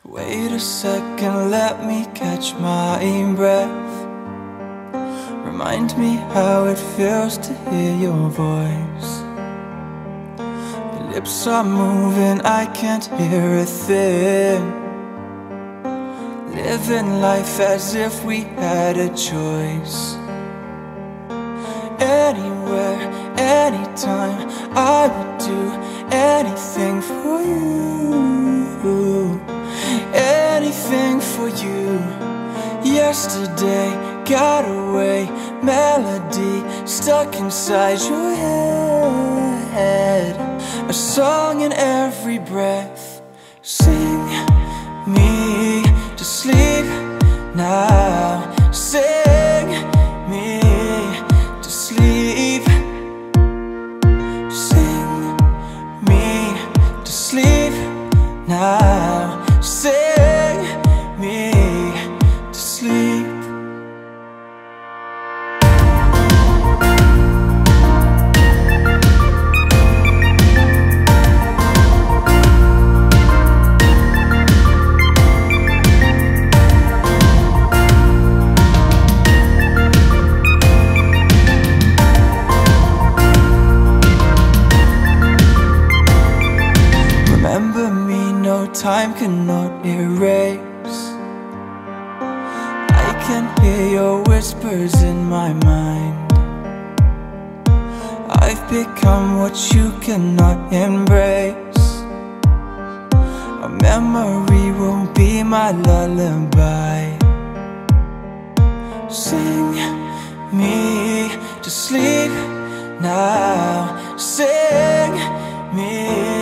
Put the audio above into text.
Wait a second, let me catch my breath. Remind me how it feels to hear your voice. Your lips are moving, I can't hear a thing. Living life as if we had a choice. Anywhere, anytime, I would do anything for you. Anything for you. Yesterday got away, melody stuck inside your head. A song in every breath. Sing me to sleep now. Sing me to sleep. Sing me to sleep now. Sing me to sleep. Remember me, no time cannot erase. I can hear your whispers in my mind. I've become what you cannot embrace. A memory will be my lullaby. Sing me to sleep now. Sing me